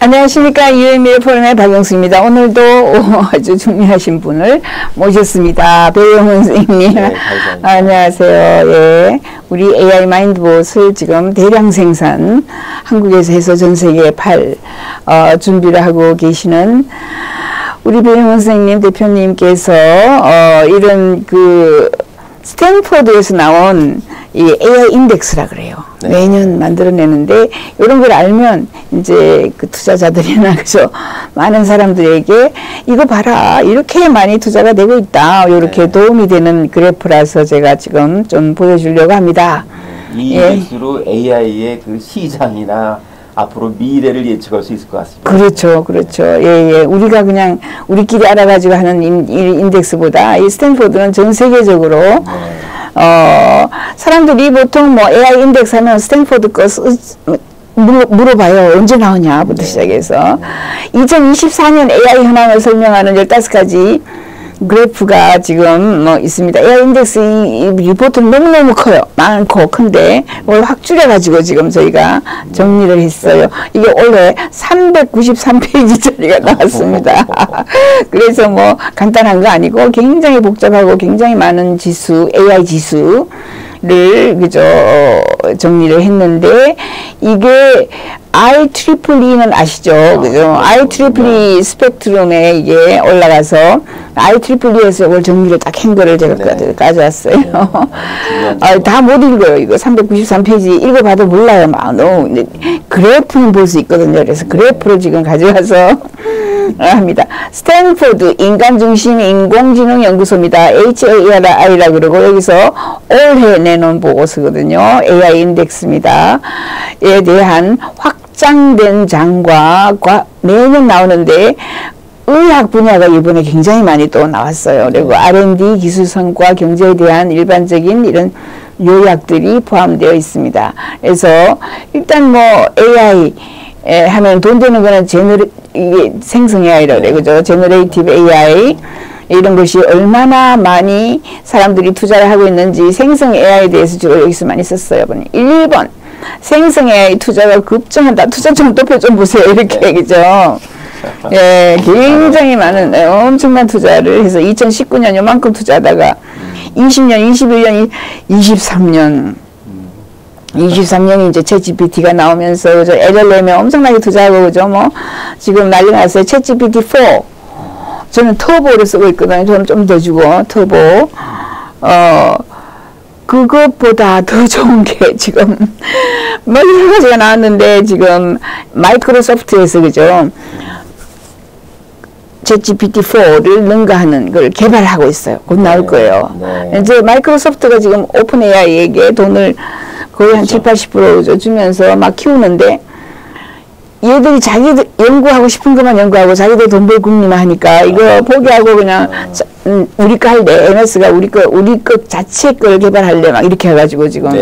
안녕하십니까. 유앤미의 포럼의 박영수입니다. 오늘도 아주 중요하신 분을 모셨습니다. 배영훈 선생님. 네, 안녕하세요. 예. 우리 AI 마인드봇을 지금 대량 생산, 한국에서 해서 전 세계에 팔 준비를 하고 계시는 우리 배영훈 선생님 대표님께서 이런 스탠포드에서 나온 이 AI 인덱스라 그래요. 네. 매년 만들어내는데 이런 걸 알면 이제 그 투자자들이나 그죠 많은 사람들에게 이거 봐라 이렇게 많이 투자가 되고 있다 이렇게 네. 도움이 되는 그래프라서 제가 지금 좀 보여주려고 합니다. 이 인덱스로 AI의 그 시장이나 앞으로 미래를 예측할 수 있을 것 같습니다. 그렇죠, 그렇죠. 예. 우리가 그냥 우리끼리 알아가지고 하는 인덱스보다 이 스탠포드는 전 세계적으로 사람들이 보통 뭐 AI 인덱스 하면 스탠포드 거 물어봐요. 언제 나오냐부터 시작해서 2024년 AI 현황을 설명하는 15가지 그래프가 지금 있습니다. AI 인덱스 이 리포트는 너무너무 커요. 많고 큰데 이걸 확 줄여가지고 지금 저희가 정리를 했어요. 이게 원래 393페이지짜리가 나왔습니다. 그래서 뭐 간단한 거 아니고 굉장히 복잡하고 굉장히 많은 지수, AI 지수를 그죠 정리를 했는데 이게 IEEE는 아시죠? 그죠? IEEE 스펙트럼에 이게 올라가서 IEEE에서 이걸 정리를 딱 한 거를 제가 가져왔어요. 다 못 읽어요. 이거 393페이지 읽어봐도 몰라요. 너무 그래프는 볼 수 있거든요. 그래서 그래프를 지금 가져와서 합니다. 스탠포드 인간중심 인공지능 연구소입니다. HARI라 그러고 여기서 올해 내놓은 보고서거든요. AI 인덱스입니다. 에 대한 확장된 장과 매년 나오는데 의학 분야가 이번에 굉장히 많이 또 나왔어요. 그리고 R&D 기술 성과 경제에 대한 일반적인 이런 요약들이 포함되어 있습니다. 그래서 일단 뭐 AI 하면 돈 되는 거는 이게 생성 AI라 그래, 그죠? 제너레이티브 AI. 이런 것이 얼마나 많이 사람들이 투자를 하고 있는지 생성 AI에 대해서 주로 여기서 많이 썼어요. 1번. 생성 AI 투자가 급증한다. 투자 좀 높여 좀 보세요. 이렇게, 그죠? 예, 굉장히 많은, 엄청난 투자를 해서 2019년 요만큼 투자하다가 20년, 21년, 23년. 23년이 이제 챗GPT가 나오면서 그죠? LLM에 엄청나게 투자하고 그죠? 지금 난리 났어요. 챗GPT4. 저는 터보를 쓰고 있거든요. 저는 좀 더 주고 터보. 그것보다 더 좋은 게 지금 여러 가지가 나왔는데 지금 마이크로소프트에서 그죠? 챗GPT4를 능가하는 걸 개발하고 있어요. 곧 나올 거예요. 이제 마이크로소프트가 지금 오픈 AI에게 돈을 거의 한 7, 80% 주면서 막 키우는데 얘들이 자기들 연구하고 싶은 것만 연구하고 자기들 돈 벌 궁리만 하니까 이거 포기하고 그냥 우리 거 할래. MS가 우리 거 자체 걸 개발할래. 막 이렇게 해가지고 지금.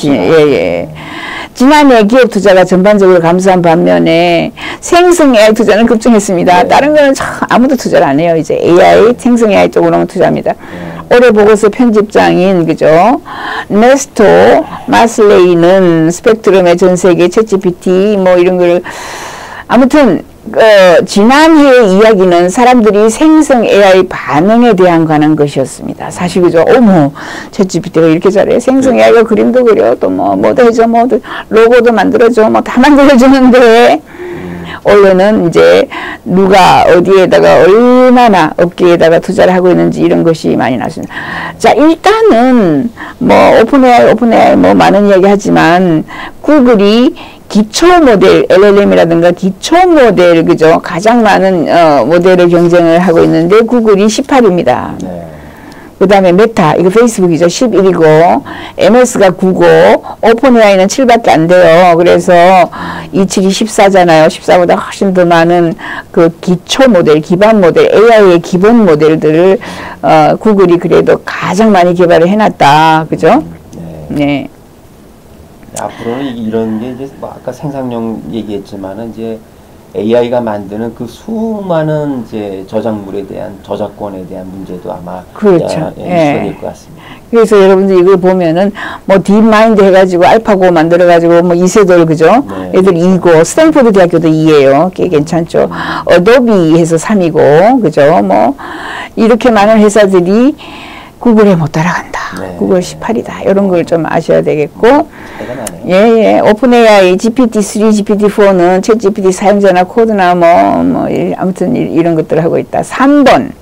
지난해 기업 투자가 전반적으로 감소한 반면에 생성 AI 투자는 급증했습니다. 다른 거는 아무도 투자를 안 해요. 이제 AI, 생성 AI 쪽으로만 투자합니다. 올해 보고서 편집장인, 그죠? 네스토 마슬레이는 스펙트럼의 전 세계 챗GPT 이런 걸 아무튼 지난해 이야기는 사람들이 생성 AI 반응에 대한 관한 것이었습니다. 사실 그죠? 어머, 챗GPT가 이렇게 잘해. 생성 AI가 그림도 그려. 또 뭐도 해줘. 로고도 만들어줘. 다 만들어주는데 원래는 이제 누가 어디에다가 얼마나 업계에다가 투자를 하고 있는지 이런 것이 많이 나왔습니다. 자, 일단은 오픈AI 많은 이야기 하지만 구글이 기초 모델, LLM이라든가 기초 모델, 그죠? 가장 많은, 모델을 경쟁을 하고 있는데, 구글이 18입니다. 그 다음에 메타, 이거 페이스북이죠. 11이고, MS가 9고, 오픈AI는 7밖에 안 돼요. 그래서 27이 14잖아요. 14보다 훨씬 더 많은 그 기초 모델, 기반 모델, AI의 기본 모델들을, 구글이 그래도 가장 많이 개발을 해놨다. 그죠? 네. 앞으로는 이런 게 이제 아까 생산용 얘기했지만은 이제 AI가 만드는 그 수많은 이제 저작물에 대한 저작권에 대한 문제도 아마 그렇죠. 이슈가 될 것 같습니다. 그래서 여러분들 이걸 보면은 뭐 딥마인드 해가지고 알파고 만들어가지고 뭐 2세돌 그죠? 네. 애들 2고 스탠포드 대학교도 2예요. 꽤 괜찮죠. 어도비 해서 3이고 그죠? 뭐 이렇게 많은 회사들이 구글에 못 따라간다. 네. 구글 18이다. 이런 걸 좀 아셔야 되겠고. 대단하네요. 예. 오픈 AI, GPT-3, GPT-4는 챗 GPT 사용자나 코드나 아무튼 이런 것들을 하고 있다. 3번.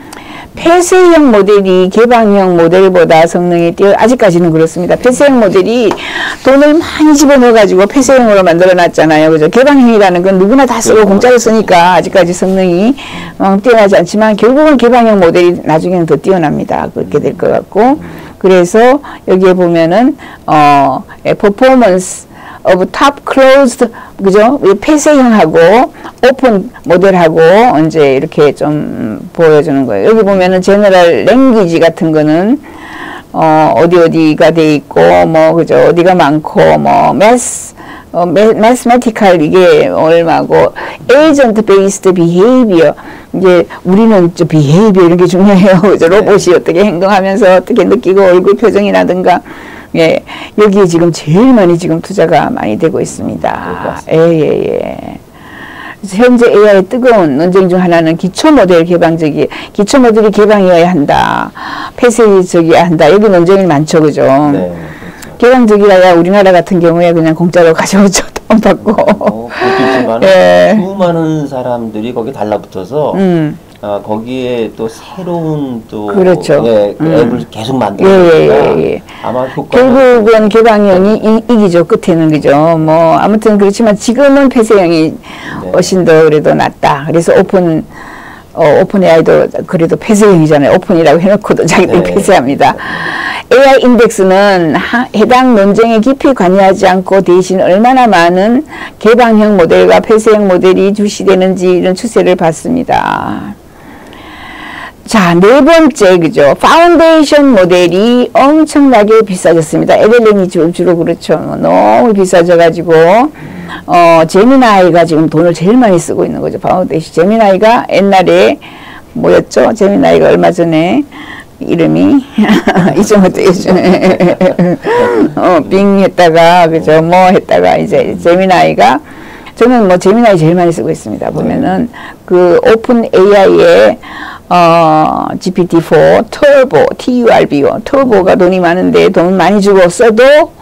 폐쇄형 모델이 개방형 모델보다 성능이 아직까지는 그렇습니다. 폐쇄형 모델이 돈을 많이 집어넣어가지고 폐쇄형으로 만들어놨잖아요. 그죠? 개방형이라는 건 누구나 다 쓰고 공짜로 쓰니까 아직까지 성능이 뛰어나지 않지만 결국은 개방형 모델이 나중에는 더 뛰어납니다. 그렇게 될 것 같고. 그래서 여기에 보면은, performance of top closed, 그죠? 폐쇄형하고 오픈 모델하고 이제 이렇게 좀 보여주는 거예요. 여기 보면은 제너럴 랭귀지 같은 거는 어디가 돼 있고 그죠? 어디가 많고 mathematical 이게 얼마고 agent based behavior 이제 우리는 저 behavior 이런 게 중요해요. 그죠? 로봇이 어떻게 행동하면서 어떻게 느끼고 얼굴 표정이라든가 예, 여기에 지금 제일 많이 지금 투자가 많이 되고 있습니다. 예. 현재 AI 뜨거운 논쟁 중 하나는 기초 모델이 개방이어야 한다. 폐쇄적이어야 한다. 여기 논쟁이 많죠, 그죠? 네, 그렇죠. 개방적이라야 우리나라 같은 경우에 그냥 공짜로 가져오죠. 돈 받고. 그것도 있지만 예. 수많은 사람들이 거기 달라붙어서 거기에 또 새로운 또 그렇죠. 앱을 계속 만들어서 아마 결국은 개방형이 이기죠. 끝에는 그죠. 아무튼 그렇지만 지금은 폐쇄형이 훨씬 더 그래도 낫다. 그래서 오픈 AI도 그래도 폐쇄형이잖아요. 오픈이라고 해놓고도 자기들이 폐쇄합니다. AI 인덱스는 해당 논쟁에 깊이 관여하지 않고 대신 얼마나 많은 개방형 모델과 폐쇄형 모델이 출시되는지 이런 추세를 봤습니다. 자, 네 번째, 그죠. 파운데이션 모델이 엄청나게 비싸졌습니다. LLM이 주로 그렇죠. 너무 비싸져가지고, 제미나이가 지금 돈을 제일 많이 쓰고 있는 거죠. 파운데이션. 제미나이가 옛날에 뭐였죠? 제미나이가 얼마 전에 이름이, 잊어먹었죠, 요즘에. 빙 했다가, 그죠. 했다가, 이제 제미나이가 저는 제미나이 제일 많이 쓰고 있습니다. 보면은, 그 오픈 AI의 GPT-4 터보, TURBO, 터보가 돈이 많은데 돈 많이 주고 써도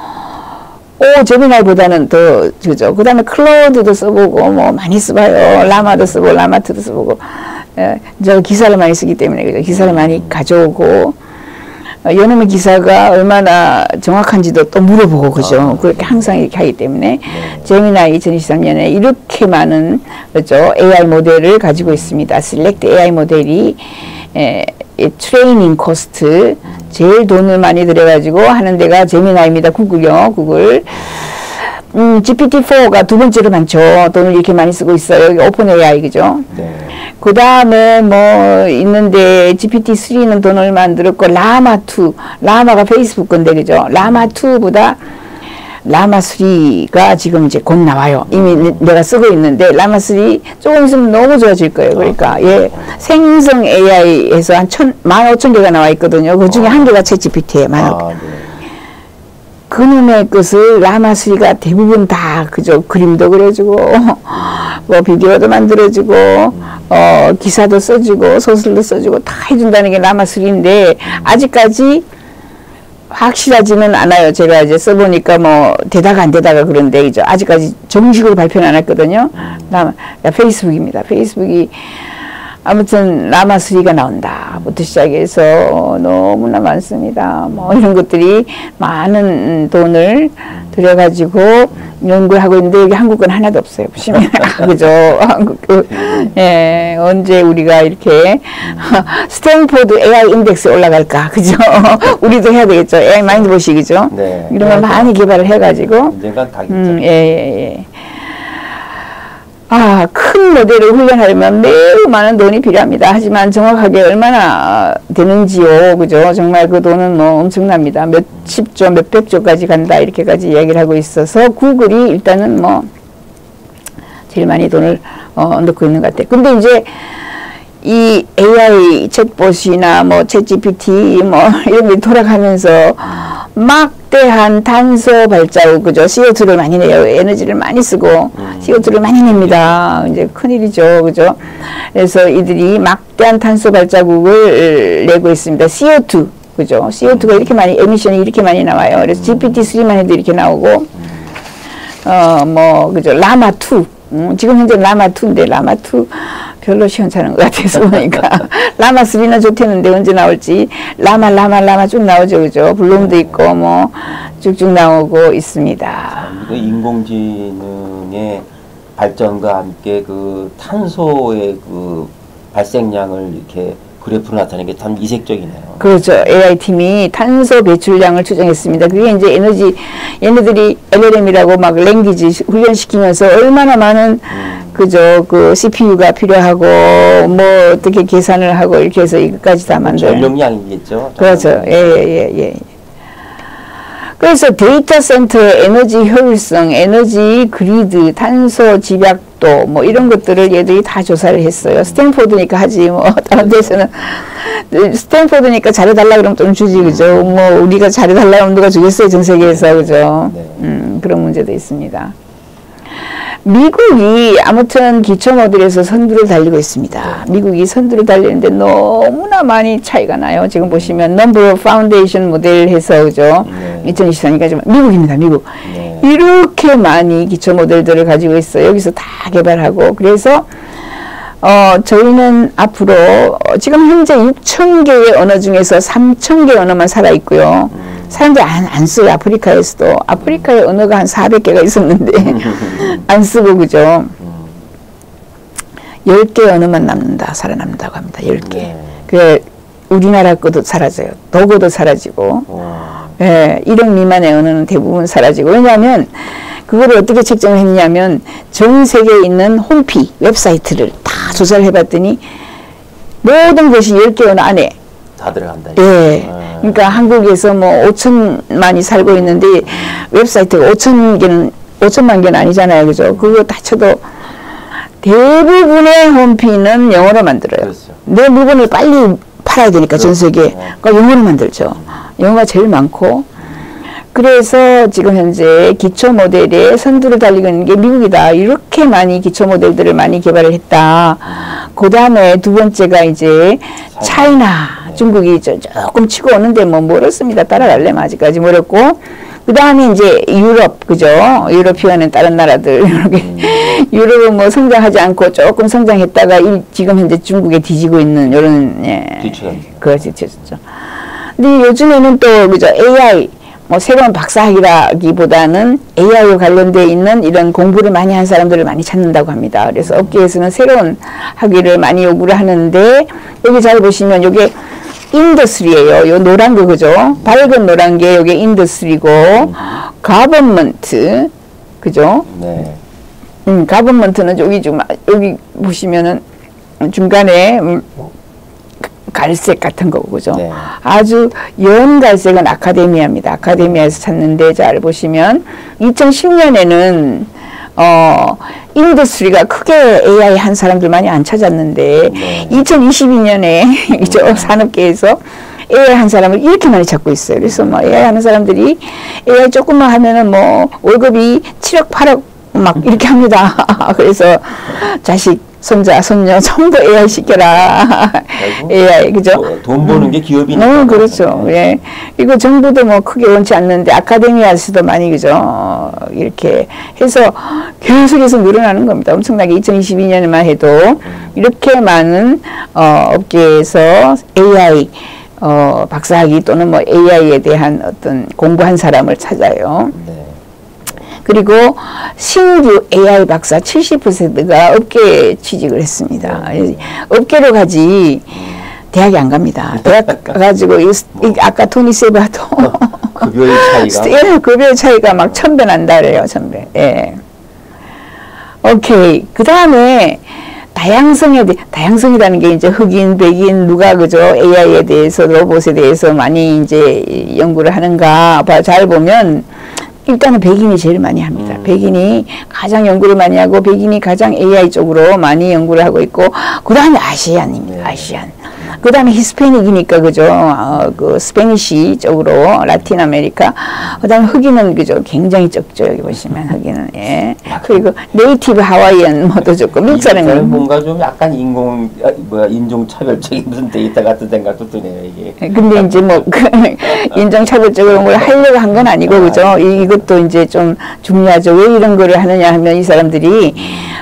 제미나이보다는 더 그죠. 그 다음에 클로드도 써보고 많이 써봐요. 라마도 쓰고 라마트도 써보고 저 기사를 많이 쓰기 때문에 그죠. 기사를 많이 가져오고 요놈의 기사가 얼마나 정확한지도 또 물어보고 그죠. 그렇게 항상 이렇게 하기 때문에 제미나이 2023년에 이렇게 많은 그죠 AI 모델을 가지고 있습니다. 셀렉트 AI 모델이 트레이닝 코스트 제일 돈을 많이 들여가지고 하는 데가 제미나이입니다. 구글요. 구글. GPT-4가 두 번째로 많죠. 돈을 이렇게 많이 쓰고 있어요. 여기 오픈 AI 그죠. 그 다음에 있는데 GPT-3는 돈을 얼마 안 들었고 라마2, 라마가 페이스북 건데 그죠. 라마2보다 라마3가 지금 이제 곧 나와요. 이미 내가 쓰고 있는데 라마3 조금 있으면 너무 좋아질 거예요. 그러니까 생성 AI에서 한 15,000개가 나와 있거든요. 그 중에 한 개가 챗GPT예요. 그놈의 것을 라마3가 대부분 다 그죠. 그림도 그려주고 비디오도 만들어주고 기사도 써주고 소설도 써주고 다 해준다는 게 라마3인데 아직까지 확실하지는 않아요. 제가 이제 써보니까 되다가 안 되다가 그런데 이제 아직까지 정식으로 발표는 안 했거든요. 페이스북입니다. 페이스북이 아무튼 라마3가 나온다부터 시작해서 너무나 많습니다. 이런 것들이 많은 돈을 들여가지고 연구를 하고 있는데 여기 한국 건 하나도 없어요. 보시면 그죠? 한국 언제 우리가 이렇게 스탠포드 AI 인덱스 올라갈까 그죠? 우리도 해야 되겠죠. AI 마인드봇이 그죠? 이런 걸 많이 개발을 해가지고 언젠간 다겠죠. 큰 모델을 훈련하려면 매우 많은 돈이 필요합니다. 하지만 정확하게 얼마나 되는지요, 그죠? 정말 그 돈은 엄청납니다. 몇십조, 몇백조까지 간다, 이렇게까지 이야기를 하고 있어서, 구글이 일단은 제일 많이 돈을 넣고 있는 것 같아요. 근데 이제 이 AI 챗봇이나 뭐 챗GPT 뭐 이런 게 돌아가면서 막대한 탄소 발자국, 그죠? CO2를 많이 내요. 에너지를 많이 쓰고 CO2를 많이 냅니다. 이제 큰일이죠. 그죠? 그래서 이들이 막대한 탄소 발자국을 내고 있습니다. CO2, 그죠? CO2가 이렇게 많이, 에미션이 이렇게 많이 나와요. 그래서 GPT-3만 해도 이렇게 나오고, 뭐, 그죠? 라마2. 지금 현재 라마2인데, 라마2 별로 시원찮은 것 같아서 보니까. 라마3는 좋대는데 언제 나올지. 라마 쭉 나오죠. 그죠? 블룸도 있고, 뭐, 쭉쭉 나오고 있습니다. 인공지능의 발전과 함께 그 탄소의 그 발생량을 이렇게 그래프로 나타내는 게 참 이색적이네요. 그렇죠. AI팀이 탄소 배출량을 추정했습니다. 그게 이제 에너지, 얘네들이 LLM이라고 막 랭귀지 훈련시키면서 얼마나 많은, 그죠, 그 CPU가 필요하고, 뭐, 어떻게 계산을 하고, 이렇게 해서 이것까지 다 만들어요. 전력량이겠죠. 그렇죠. 예. 그래서 데이터 센터의 에너지 효율성, 에너지 그리드, 탄소 집약도 뭐 이런 것들을 얘들이 다 조사를 했어요. 스탠포드니까 하지 뭐 다른 데서는 스탠포드니까 잘해달라 그러면 좀 주지, 그죠? 뭐 우리가 잘해달라 그러면 누가 주겠어요, 전 세계에서, 그죠? 그런 문제도 있습니다. 미국이 아무튼 기초 모델에서 선두를 달리고 있습니다. 미국이 선두를 달리는데 너무나 많이 차이가 나요. 지금 보시면 넘버 파운데이션 모델 해서, 그죠? 2024년까지 미국입니다. 미국. 이렇게 많이 기초 모델들을 가지고 있어요. 여기서 다 개발하고. 그래서 저희는 앞으로 지금 현재 6,000개의 언어 중에서 3,000개 언어만 살아있고요. 사람들이 안 써요. 아프리카에서도. 아프리카의 언어가 한 400개가 있었는데 안 쓰고, 그죠? 10개 언어만 살아남는다고 합니다. 10개. 그래, 우리나라 것도 사라져요. 독어도 사라지고. 예, 1억 미만의 언어는 대부분 사라지고. 왜냐하면 그거를 어떻게 책정을 했냐면 전 세계에 있는 홈피 웹사이트를 다 조사를 해봤더니 모든 것이 10개 언어 안에 다 들어간다. 예. 그러니까 한국에서 뭐 5천만이 살고 있는데 웹사이트가 5천만 개는 아니잖아요. 그죠? 그거 다 쳐도 대부분의 홈피는 영어로 만들어요. 그렇죠. 내 물건을 빨리 팔아야 되니까 전 세계에. 그러니까 영어로 만들죠. 영어가 제일 많고. 그래서 지금 현재 기초 모델에 선두를 달리고 있는 게 미국이다. 이렇게 많이 기초 모델들을 많이 개발을 했다. 그 다음에 두 번째가 이제 차이나. 중국이 조금 치고 오는데 뭐 멀었습니다. 따라가려면 아직까지 멀었고. 그 다음에 이제 유럽, 그죠? 유로피아는 다른 나라들. 이렇게. 유럽은 뭐 성장하지 않고 조금 성장했다가 지금 현재 중국에 뒤지고 있는 이런, 예. 그렇지, 뒤졌죠. 근데 요즘에는 또, 그죠? AI. 뭐 새로운 박사학위라기보다는 AI와 관련되어 있는 이런 공부를 많이 한 사람들을 많이 찾는다고 합니다. 그래서 업계에서는 새로운 학위를 많이 요구를 하는데 여기 잘 보시면 이게 인더스트리예요. 요 노란 거, 그죠? 밝은 노란 게 이게 인더스트리고 가버먼트, 그죠? 네. 가버먼트는 여기 보시면은 중간에 갈색 같은 거고, 그죠? 네. 아주 연 갈색은 아카데미아입니다. 아카데미아에서 찾는데 잘 보시면 2010년에는 인더스트리가 크게 AI 한 사람들 많이 안 찾았는데 2022년에 그죠? 산업계에서 AI 한 사람을 이렇게 많이 찾고 있어요. 그래서 뭐 AI 하는 사람들이 AI 조금만 하면은 뭐 월급이 7억, 8억 막 이렇게 합니다. 그래서 자식, 손자, 손녀 전부 AI 시켜라. AI, 그죠? 돈 버는 게 기업이니까. 그렇죠. 예. 이거 정부도 뭐 크게 원치 않는데 아카데미아에서도 많이, 그죠? 이렇게 해서 계속해서 늘어나는 겁니다. 엄청나게 2022년에만 해도 이렇게 많은 업계에서 AI 박사학위 또는 뭐 AI에 대한 어떤 공부한 사람을 찾아요. 네. 그리고 신규 AI 박사 70%가 업계에 취직을 했습니다. 업계로 가지 대학에 안 갑니다. 대학 가가지고 아까 토니 세바도 급여의 차이가 예, 급여의 차이가 막 1000배 난다 그래요. 1000배. 예. 오케이. 그 다음에 다양성이라는 게 이제 흑인, 백인, 누가, 그죠? AI에 대해서, 로봇에 대해서 많이 이제 연구를 하는가. 잘 보면 일단은 백인이 제일 많이 합니다. 백인이 가장 연구를 많이 하고 백인이 가장 AI 쪽으로 많이 연구를 하고 있고 그 다음에 아시안입니다. 아시안. 그 다음에 히스패닉이니까 그죠. 그 스페니시 쪽으로 라틴 아메리카. 그 다음에 흑인은 그죠. 굉장히 적죠. 여기 보시면 흑인은 예. 그리고 네이티브 하와이안 뭐도 적고 미국 사람은 뭔가 좀 약간 인종 차별적인 무슨 데이터 같은 생각도 드네요 이게. 근데 이제 뭐 그 인종 차별적으로 뭘 하려고 한 건 아니고 그죠. 이것도 이제 좀 중요하죠. 왜 이런 거를 하느냐 하면 이 사람들이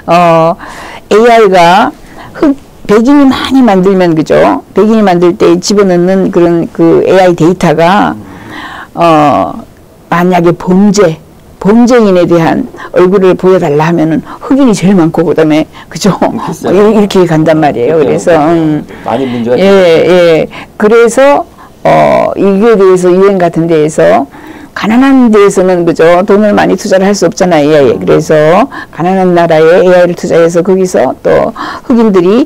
AI가 백인이 많이 만들면 그죠. 백인이 만들 때 집어넣는 그런 그 AI 데이터가 만약에 범죄인에 대한 얼굴을 보여달라 하면은 흑인이 제일 많고 그다음에 그죠. 이렇게 간단 말이에요. 그래서 많이 문제가 예. 그래서 이게 대해서 유엔 같은 데에서 가난한 데에서는 그죠 돈을 많이 투자를 할 수 없잖아요. AI. 그래서 가난한 나라에 AI를 투자해서 거기서 또 흑인들이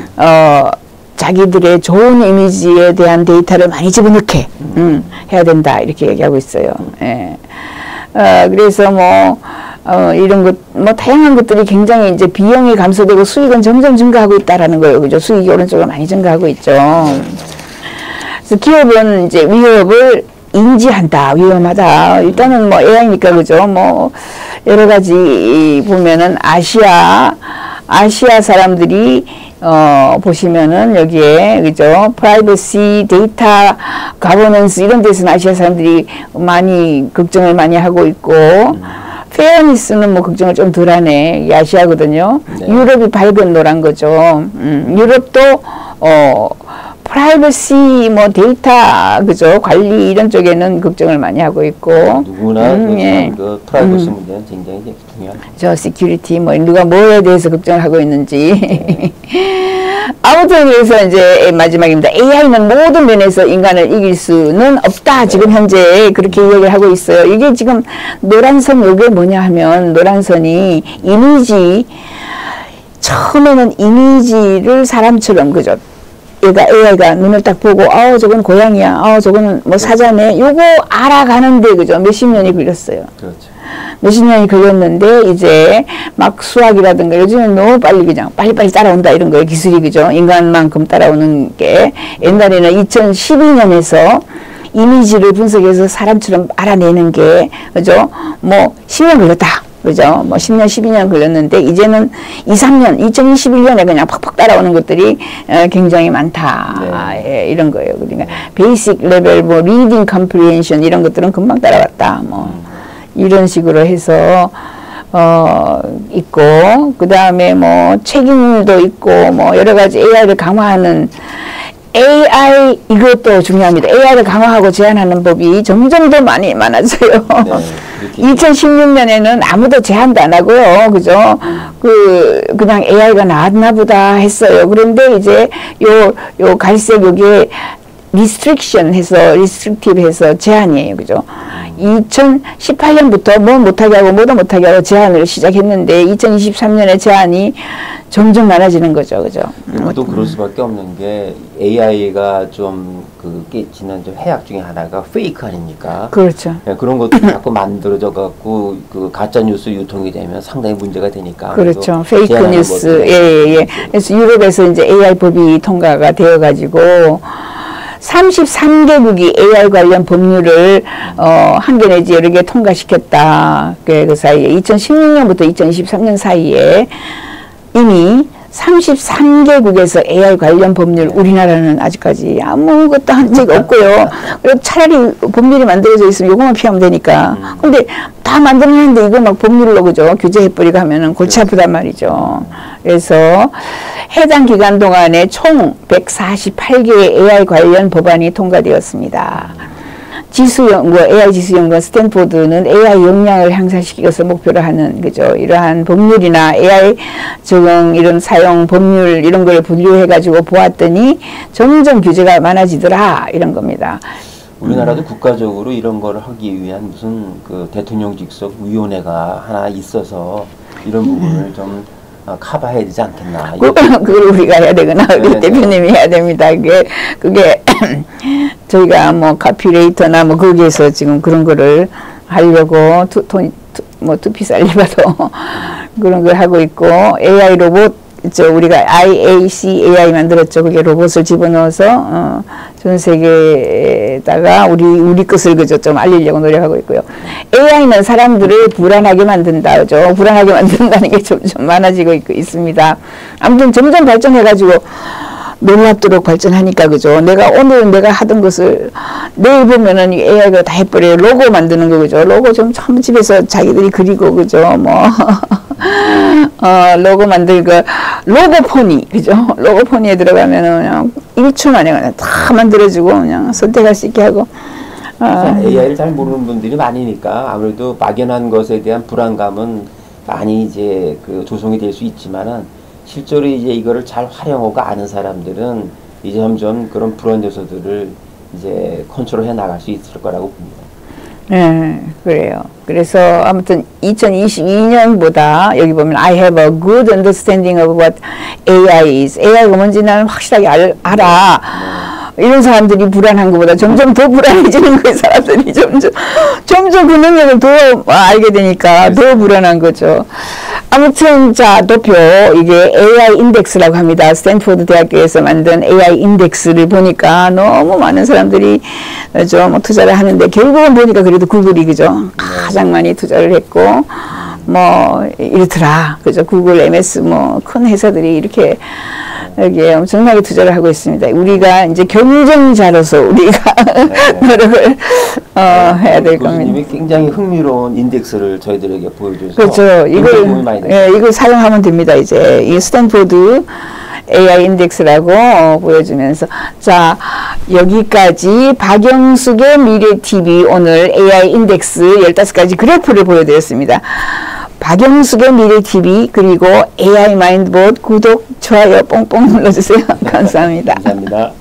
자기들의 좋은 이미지에 대한 데이터를 많이 집어넣게 해야 된다 이렇게 얘기하고 있어요. 예. 그래서 이런 것, 다양한 것들이 굉장히 이제 비용이 감소되고 수익은 점점 증가하고 있다라는 거예요. 그죠? 수익이 오른쪽으로 많이 증가하고 있죠. 그래서 기업은 이제 위협을 인지한다, 위험하다. 일단은 AI니까, 그죠? 여러 가지 보면은 아시아 사람들이 보시면은 여기에 그죠 프라이버시 데이터 가버넌스 이런 데서는 아시아 사람들이 많이 걱정을 많이 하고 있고 페어니스는 걱정을 좀 덜하네 이 아시아거든요. 네. 유럽이 밝은 노란 거죠. 유럽도 프라이버시 데이터 그죠 관리 이런 쪽에는 걱정을 많이 하고 있고 누구나 그 프라이버시 문제는 굉장히 중요하죠. 저 시큐리티 누가 뭐에 대해서 걱정을 하고 있는지 아무튼 그래서 이제 마지막입니다. AI는 모든 면에서 인간을 이길 수는 없다. 지금 현재 그렇게 이야기를 하고 있어요. 이게 지금 노란선 이게 뭐냐 하면 노란선이 이미지 처음에는 이미지를 사람처럼 그죠. 얘가 AI가 눈을 딱 보고 저건 고양이야. 저거는 사자네. 요거 알아가는데 그죠. 몇십 년이 걸렸어요. 그렇죠. 몇십 년이 걸렸는데 이제 막 수학이라든가 요즘은 너무 빨리 그냥 빨리빨리 따라온다 이런 거예요. 기술이 그죠. 인간만큼 따라오는 게 옛날에는 2012년에서 이미지를 분석해서 사람처럼 알아내는 게 그죠. 10년 걸렸다. 그죠? 10년, 12년 걸렸는데, 이제는 2, 3년, 2021년에 그냥 팍팍 따라오는 것들이 굉장히 많다. 네. 예, 이런 거예요. 그러니까, 베이직 레벨, 리딩 컴프리hension 이런 것들은 금방 따라왔다. 이런 식으로 해서, 있고, 그 다음에 책임도 있고, 여러 가지 AI를 강화하는 AI 이것도 중요합니다. AI를 강화하고 제한하는 법이 점점 더 많아져요. 네, 2016년에는 아무도 제한도 안 하고요. 그죠? 그냥 AI가 나왔나 보다 했어요. 그런데 이제 요 갈색 요게 restriction 해서 restrictive 해서 제한이에요. 그죠? 2018년부터 못하게 하고 뭐도 못하게 하고 제한을 시작했는데 2023년에 제한이 점점 많아지는 거죠. 그죠? 또 그럴 수밖에 없는 게 AI가 좀 깨지는 좀 해악 중에 하나가 페이크 아닙니까? 그렇죠. 네, 그런 것도 자꾸 만들어져 갖고 가짜 뉴스 유통이 되면 상당히 문제가 되니까. 그렇죠. 페이크 뉴스. 예. 그래서 유럽에서 이제 AI 법이 통과가 되어 가지고 33개국이 AI 관련 법률을 한 개 내지 여러 개 통과시켰다. 그 사이에 2016년부터 2023년 사이에 이미 33개국에서 AI 관련 법률 우리나라는 아직까지 아무것도 한 적이 없고요. 그리고 차라리 법률이 만들어져 있으면 요것만 피하면 되니까. 근데 다 만들어놨는데 이거 막 법률로 그죠 규제해버리고 하면은 골치 아프단 말이죠. 그래서 해당 기간 동안에 총 148개의 AI 관련 법안이 통과되었습니다. AI 지수연구원 스탠포드는 AI 역량을 향상시키기 위해서 목표로 하는 그죠 이러한 법률이나 AI 적용 이런 사용 법률 이런 걸 분류해 가지고 보았더니 점점 규제가 많아지더라 이런 겁니다. 우리나라도 국가적으로 이런 걸 하기 위한 무슨 대통령 직속 위원회가 하나 있어서 이런 부분을 좀 커버해야 되지 않겠나. 그걸 우리가 해야 되거나 우리 대표님이 해야 됩니다. 그게 저희가 카피레이터나 거기에서 지금 그런 거를 하려고 뭐 두피 살리바도 그런 걸 하고 있고 AI 로봇 우리가 IAC AI 만들었죠. 그게 로봇을 집어넣어서 전 세계에다가 우리 것을 그저 좀 알리려고 노력하고 있고요. AI는 사람들을 불안하게 만든다, 그죠? 불안하게 만든다는 게 점점 많아지고 있습니다. 아무튼 점점 발전해가지고 놀랍도록 발전하니까, 그죠? 오늘 내가 하던 것을 내일 보면은 AI가 다 해버려요. 로고 만드는 거, 그죠? 로고 좀 참 집에서 자기들이 그리고, 그죠? 뭐. 로고 만들고, 로고포니, 그죠? 로고포니에 들어가면은 그냥 1초 만에 그냥 다 만들어주고, 그냥 선택할 수 있게 하고. AI를 잘 모르는 분들이 많으니까 아무래도 막연한 것에 대한 불안감은 많이 이제 조성이 될 수 있지만은 실제로 이제 이거를 잘 활용하고 아는 사람들은 이제 점점 그런 불안 요소들을 이제 컨트롤해 나갈 수 있을 거라고 봅니다. 네, 그래요. 그래서 아무튼 2022년보다 여기 보면 I have a good understanding of what AI is. AI가 뭔지 나는 확실하게 알아. 이런 사람들이 불안한 것보다 점점 더 불안해지는 거예요. 사람들이 점점 그 능력을 더 알게 되니까 더 불안한 거죠. 아무튼 자, 도표 이게 AI 인덱스라고 합니다. 스탠포드 대학교에서 만든 AI 인덱스를 보니까 너무 많은 사람들이 좀 투자를 하는데 결국은 보니까 그래도 구글이 그죠 가장 많이 투자를 했고 뭐 이렇더라. 그죠? 구글, MS 뭐 큰 회사들이 이렇게 여기에 엄청나게 투자를 하고 있습니다. 우리가 이제 경쟁자로서 우리가 노력을 해야 될 겁니다. 굉장히 흥미로운 인덱스를 저희들에게 보여줘서 그렇죠. 이걸 사용하면 됩니다. 이제 이 스탠포드 AI 인덱스라고 보여주면서 자 여기까지 박영숙의 미래TV 오늘 AI 인덱스 15가지 그래프를 보여드렸습니다. 박영숙의 미래TV 그리고 AI 마인드봇 구독, 좋아요 뽕뽕 눌러주세요. 감사합니다. 감사합니다.